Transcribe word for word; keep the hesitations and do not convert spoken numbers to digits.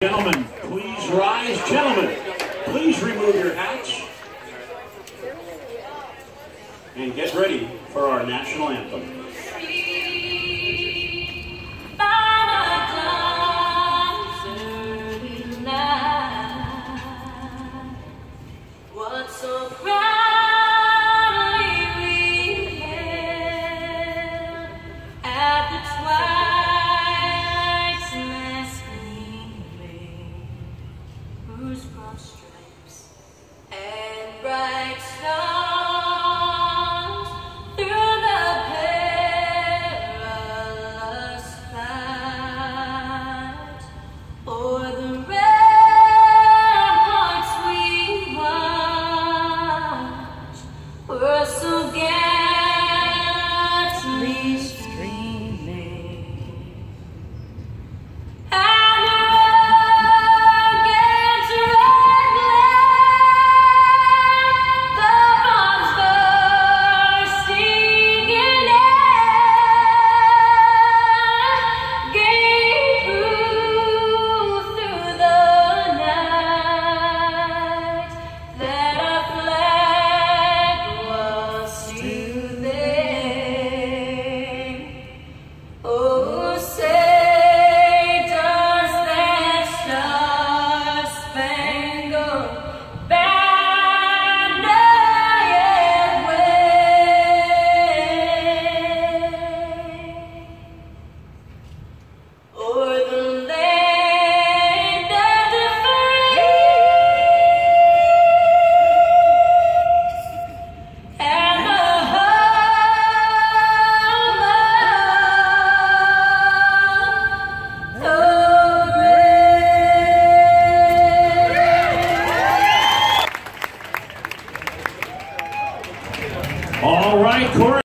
Gentlemen, please rise. Gentlemen, please remove your hats and get ready for our national anthem. So proudly we hailed at the twilight's last gleaming, whose broad stripes and bright stars through the perilous fight o'er the we're so gallantly streaming, and the rugged red land, the bombs bursting in air, gave proof through the night that our flag oh, say does that star-spangled banner yet wave o'er the land of the free and the All right, Corey.